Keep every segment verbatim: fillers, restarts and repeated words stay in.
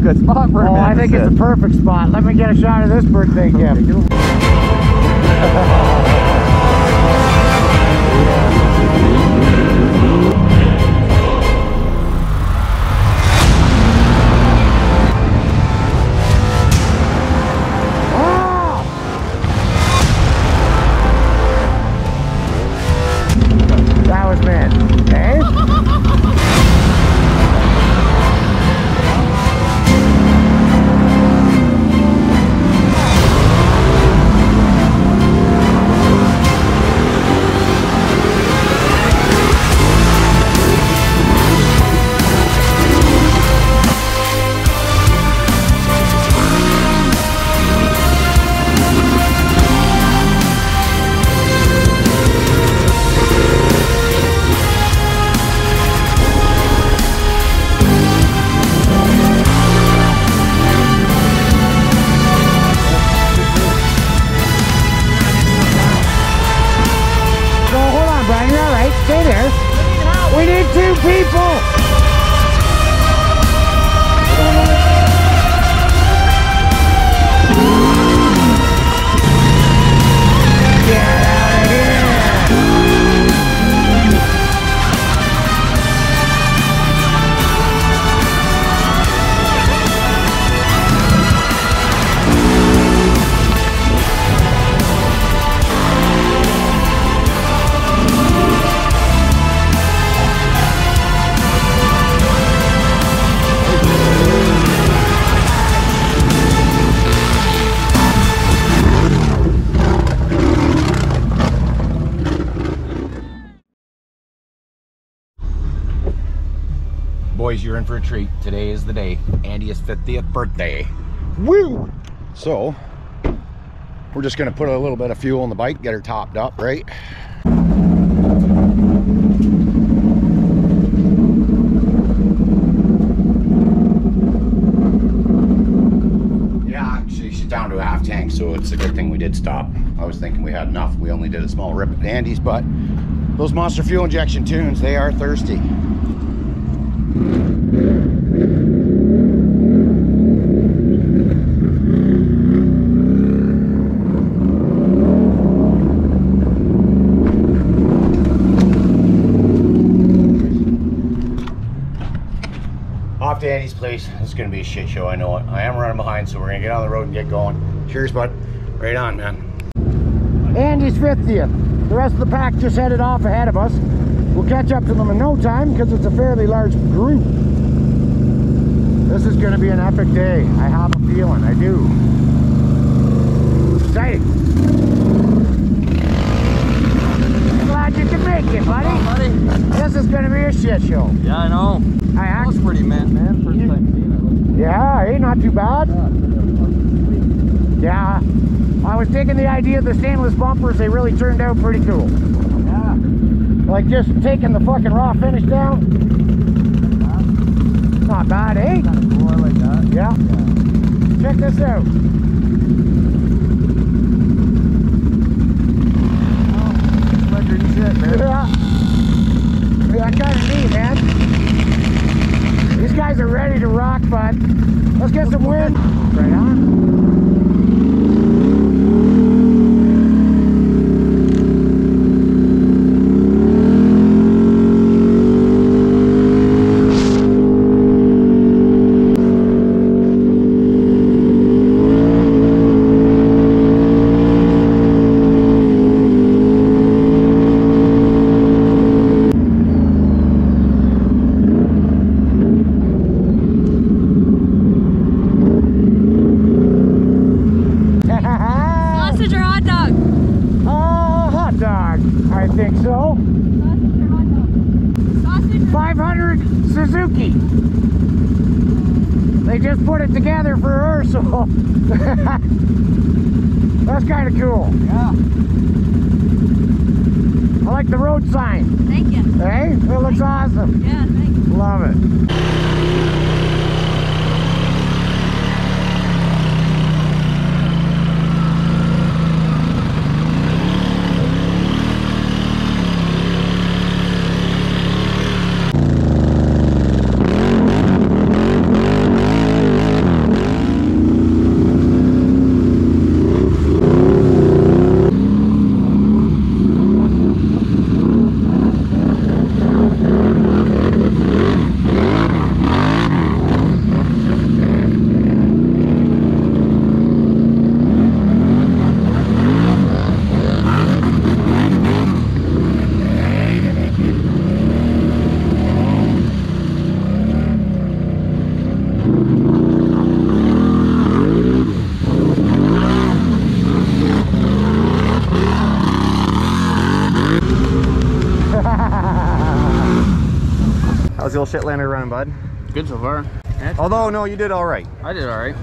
good spot for him. Oh, I think it's the perfect spot. Let me get a shot of this birthday gift. That was meant, eh? Stay there. We need two people. Get out of here. Boys, you're in for a treat. Today is the day. Andy's fiftieth birthday. Woo! So, we're just gonna put a little bit of fuel in the bike, get her topped up, right? Yeah, actually she's down to a half tank, so it's a good thing we did stop. I was thinking we had enough. We only did a small rip at Andy's, but those Monster Fuel Injection tunes, they are thirsty. Off to Andy's place. This is gonna be a shit show, I know it. I am running behind, so we're gonna get on the road and get going. Cheers, bud. Right on, man. Andy's fiftieth. The rest of the pack just headed off ahead of us. We'll catch up to them in no time because it's a fairly large group. This is going to be an epic day. I have a feeling. I do. Exciting. Glad you can make it, buddy. Oh, buddy. This is going to be a shit show. Yeah, I know. I That was pretty man, man. First time seeing it. Yeah, hey, not too bad. Yeah. I was taking the idea of the stainless bumpers. They really turned out pretty cool. Yeah. Like just taking the fucking raw finish down. Not bad, eh? Kind of cool, I like that. Yeah. yeah. Check this out. Oh, record and shit, man. Yeah. Yeah, kind of neat, man. These guys are ready to rock, bud. Let's get some wind. Right on. I think so. five hundred Suzuki. They just put it together for her, so that's kind of cool. Yeah. I like the road sign. Thank you. Hey, it looks awesome. Yeah, thanks. Love it. How's the old Shitliner running, bud? Good so far. Although, no, you did all right. I did all right.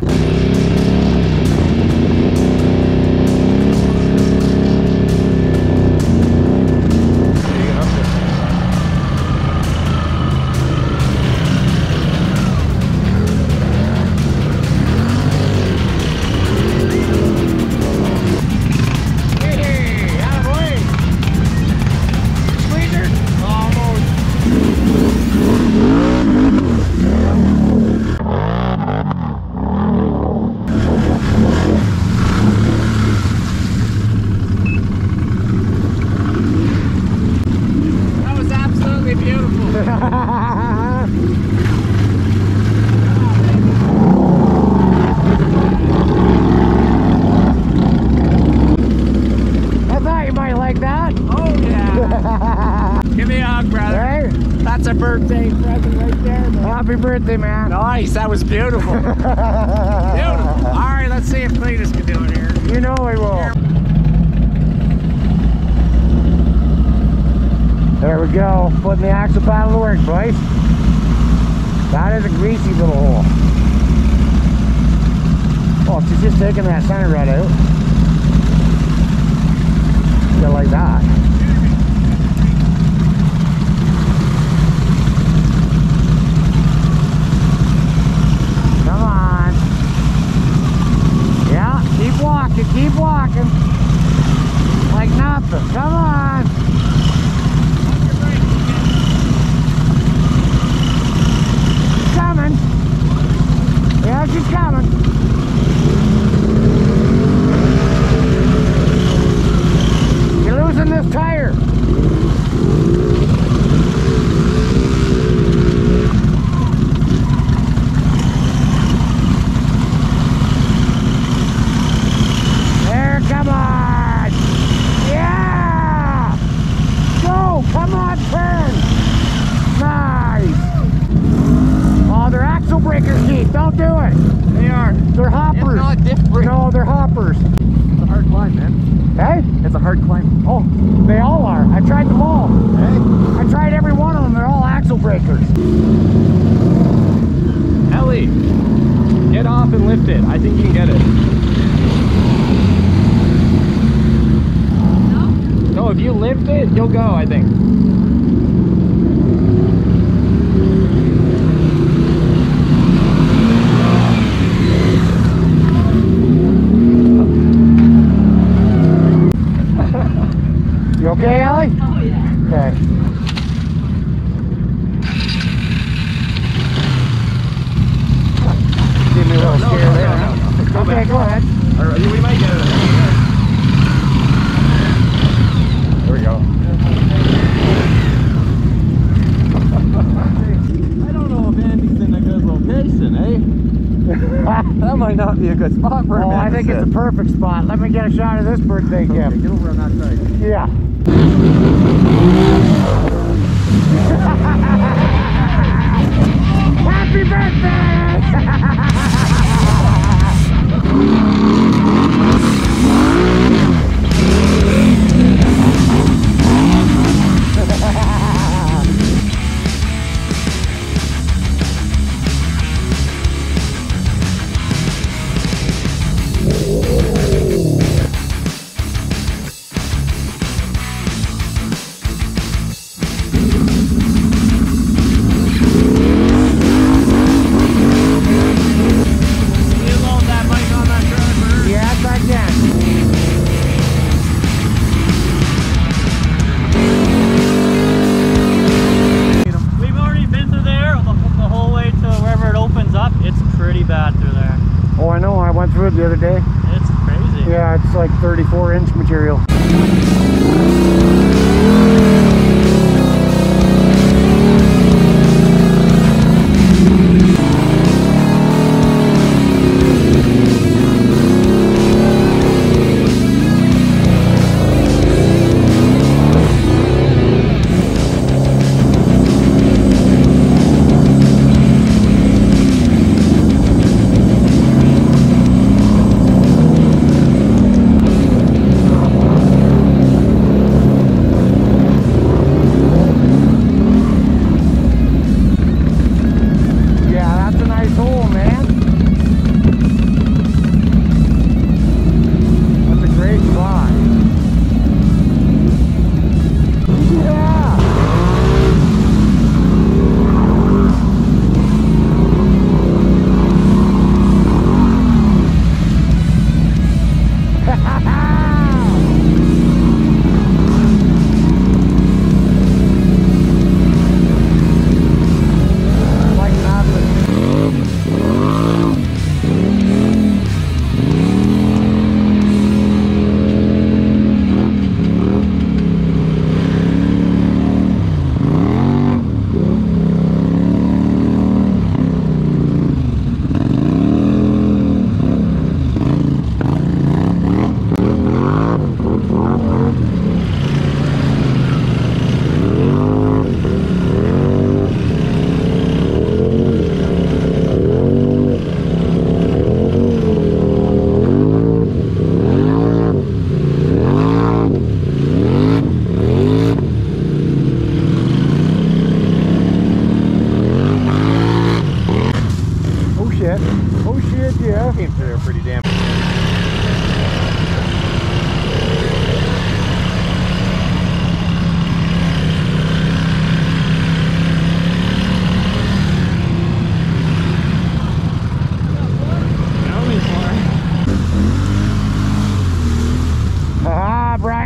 Birthday present right there, man. Happy birthday, man. Nice, that was beautiful. Beautiful. All right, let's see if Cletus can do it here. You know we will. There we go. Putting the axle paddle to work, boys. That is a greasy little hole. Oh, she's just taking that center rod out. Just like that. Keep walking like nothing. Come on. She's coming. Yeah, she's coming. You're losing this tire. Don't do it. They are. They're hoppers. It's not different. No, they're hoppers. It's a hard climb, man. Hey? It's a hard climb. Oh, they all are. I tried them all. Hey? I tried every one of them. They're all axle breakers. Ellie, get off and lift it. I think you can get it. No? No, if you lift it, you'll go, I think. You okay, Allie? Oh, yeah. Okay. Give me a little No, scare no, there. no, no, no. Go Okay, back. go ahead. All right, we might get it. There we go. I don't know if Andy's in a good location, eh? That might not be a good spot for him. Oh, I think it's a perfect spot. Let me get a shot of this birthday Okay, gift. get over on that side. Yeah. Happy birthday! The other day. It's crazy. Yeah, it's like thirty-four inch material.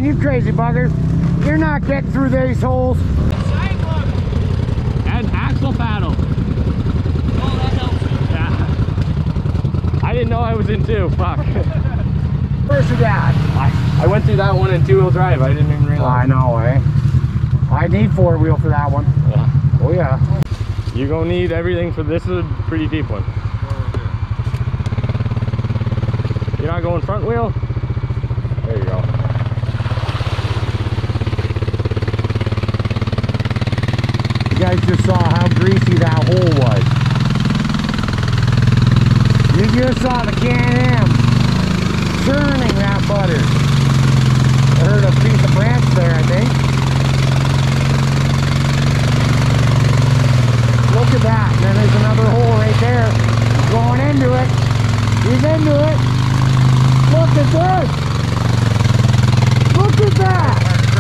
man, you crazy bugger. You're not getting through these holes. And axle paddle. Oh, that helps. Yeah. I didn't know I was in two. Fuck. Where's your dad? I, I went through that one in two-wheel drive. I didn't even realize. I know, eh? I need four wheel for that one. Yeah. Oh yeah. You're gonna need everything for this. Is a pretty deep one. You're not going front wheel? There you go. You guys just saw how greasy that hole was. You just saw the Can-Am churning that butter. I heard a piece of branch there, I think. Look at that. And then there's another hole right there. Going into it. He's into it. Look at this. Look at that.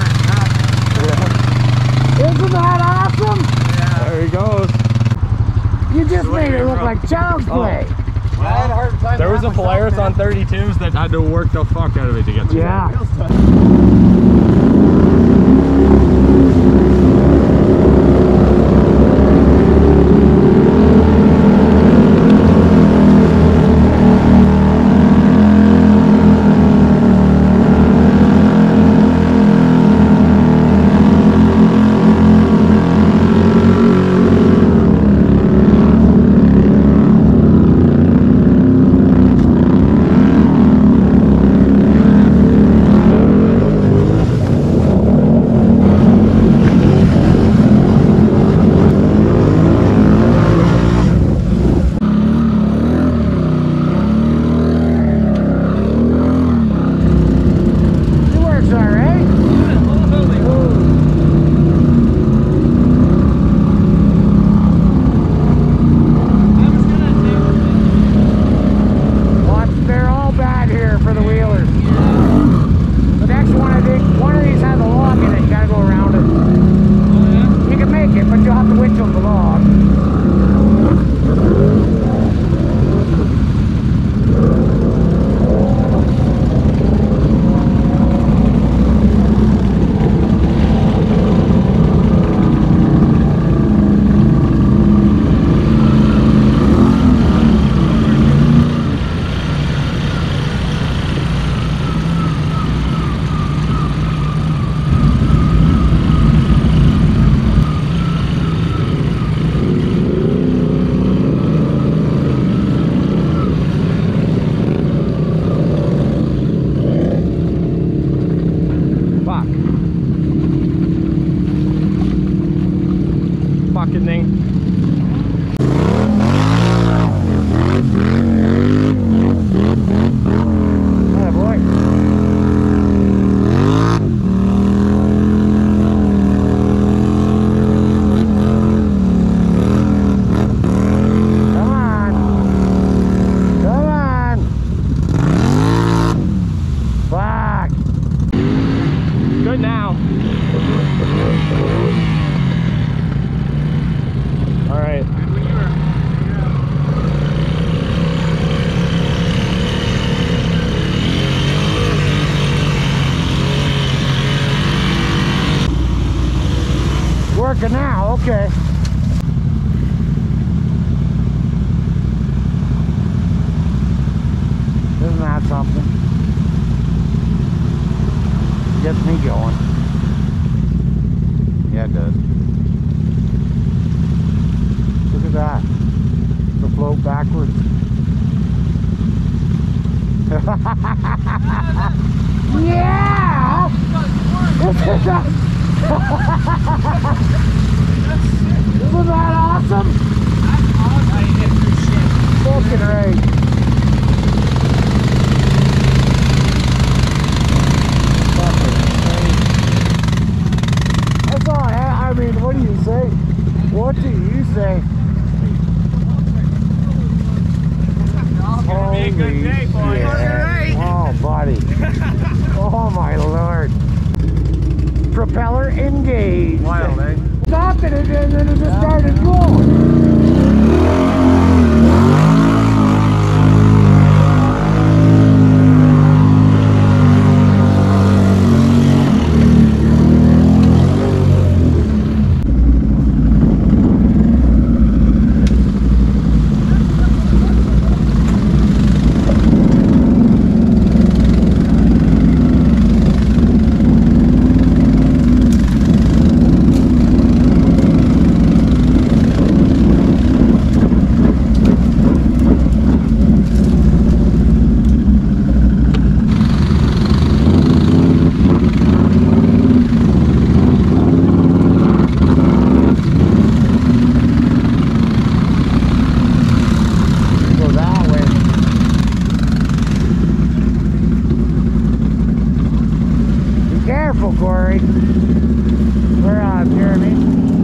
Yeah. Isn't that awesome? Yeah. There he goes. You just made it look like child's play. Oh. Well, I had a hard time. There was a Polaris on thirty-twos that had to work the fuck out of it to get through. Yeah. Fucking thing. Now, okay. Isn't that something? Gets me going. Yeah, it does. Look at that. The float backwards. Yeah! Isn't that awesome? That's awesome. I didn't get through shit. Fucking right. Fucking right. That's all I have. I mean, what do you say? What do you say? It's gonna be a good day, boys. Yeah. Oh, buddy. Oh, my Lord. Propeller engaged. Wild, eh? Stopped it and then it just started rolling. Careful, Corey. We're on, Jeremy.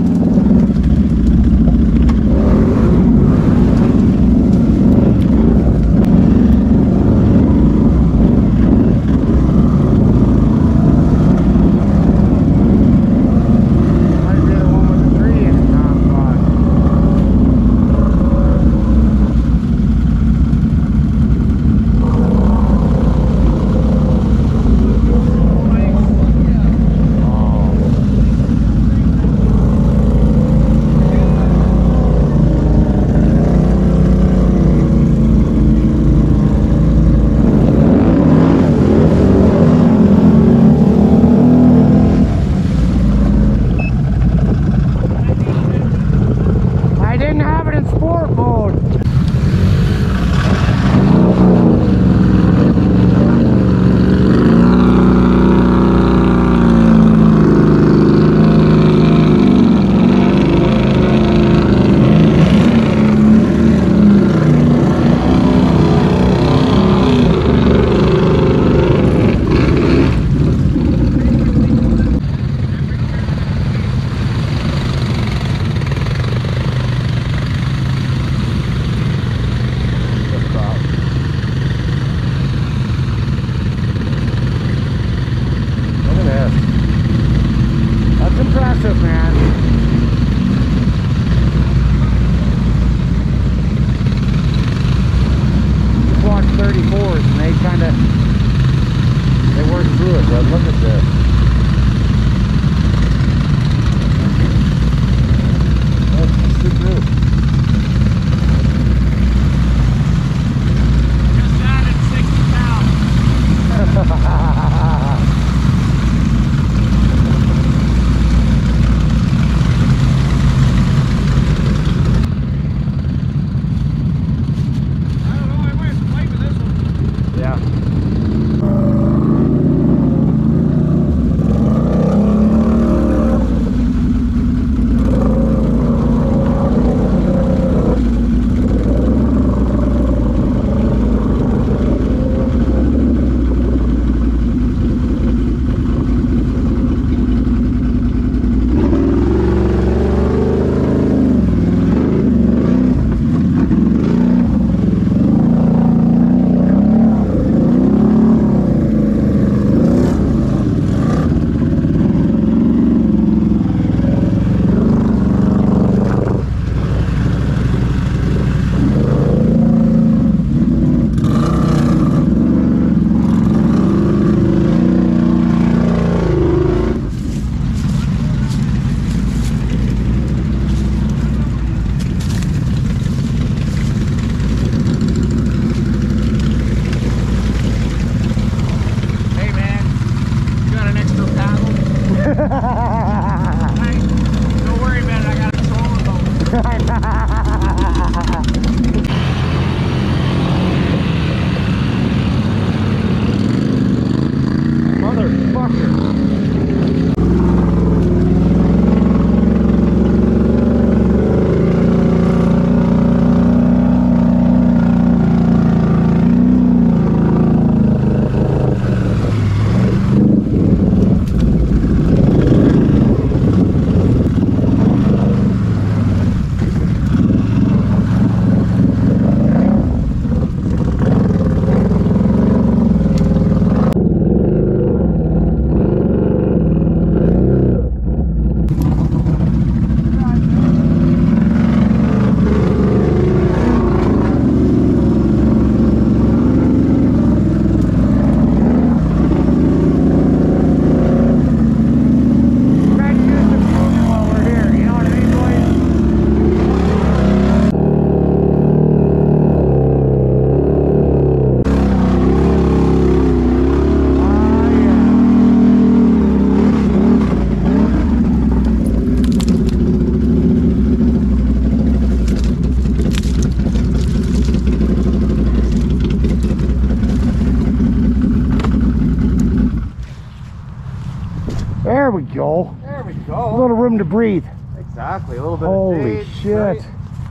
There we go. There we go. A little room to breathe. Exactly. A little bit Holy of shade, shit. right?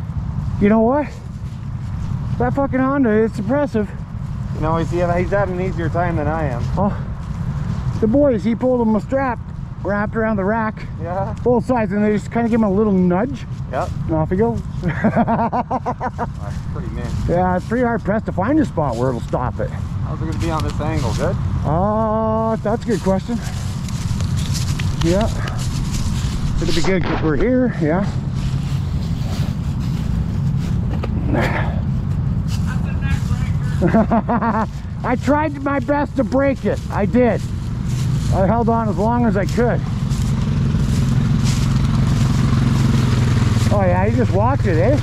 You know what? That fucking Honda, it's impressive. You know, he's, he's having an easier time than I am. Oh, the boys, he pulled them a strap wrapped around the rack. Yeah. Both sides, and they just kind of give him a little nudge. Yep. And off he goes. That's pretty mint. Yeah, it's pretty hard pressed to find a spot where it'll stop it. How's it going to be on this angle? Good? Uh, that's a good question. Yeah. It'll be good because we're here, yeah. I tried my best to break it. I did. I held on as long as I could. Oh yeah, you just watch it, eh?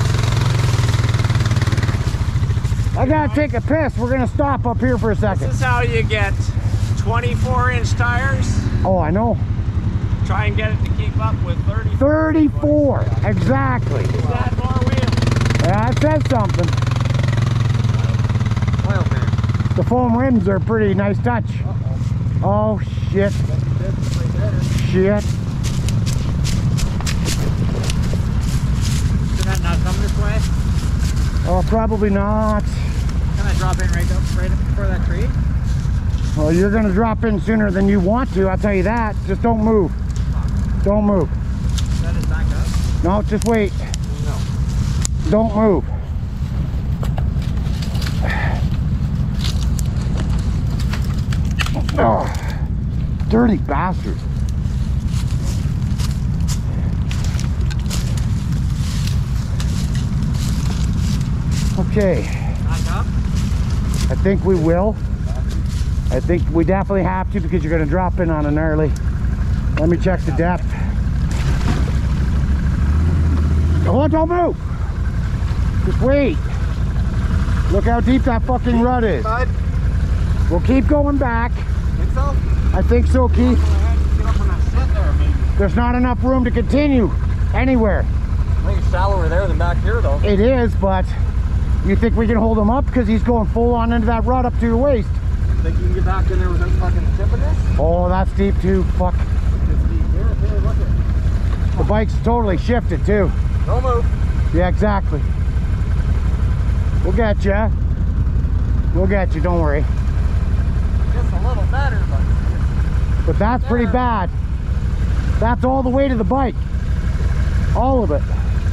I gotta take a piss. We're gonna stop up here for a second. This is how you get twenty-four inch tires. Oh, I know. Try and get it to keep up with thirty. thirty-four, exactly. Just add more wheels. Yeah, that says something. Oil pan. The foam rims are a pretty nice touch. Uh-oh. Oh shit. Shit. Did that not come this way? Oh, probably not. Can I drop in right up, right up before that tree? Well, you're gonna drop in sooner than you want to, I'll tell you that. Just don't move. Don't move. Let it back up? No, just wait. No. Don't move. Oh, dirty bastard. Okay, Back up? I think we will. I think we definitely have to because you're going to drop in on a gnarly. Let me check the depth. Oh, don't move. Just wait. Look how deep that fucking rut is. Bud? We'll keep going back. Think so? I think so, Keith. Get up on that set there, maybe. There's not enough room to continue anywhere. I think it's shallower there than back here, though. It is, but you think we can hold him up because he's going full on into that rut up to your waist? Think you can get back in there without fucking tipping this? Oh, that's deep too. Fuck. It's deep. Here, here, look at it. The bike's totally shifted too. Don't move. Yeah, exactly. We'll get you. We'll get you, don't worry. Just a little better, but... But that's pretty bad. That's all the way to the bike. All of it.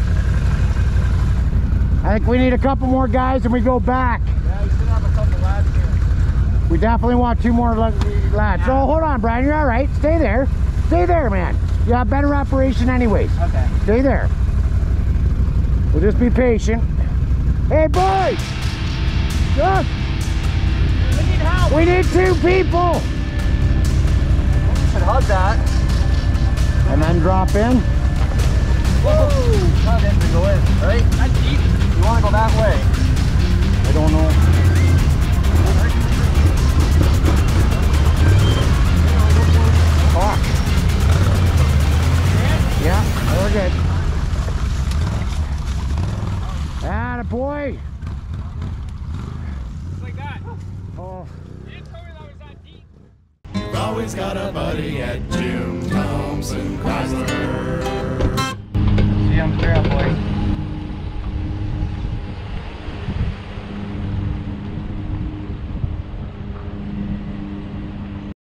I think we need a couple more guys and we go back. Yeah, you should have a couple lads here. We definitely want two more lads. So hold on, Brian, you're all right. Stay there. Stay there, man. You have better operation anyways. Okay. Stay there. We'll just be patient. Hey, boys! Look! We need help. We need two people! You should hug that. And then drop in. Woo! Hug it to go in, right? That's deep. You want to go that way. I don't know. Fuck. Yeah, we're good. Attaboy. Just like that. Oh. You didn't tell me that was that deep. You've always got a buddy at Jim Thompson Chrysler. See, I'm clear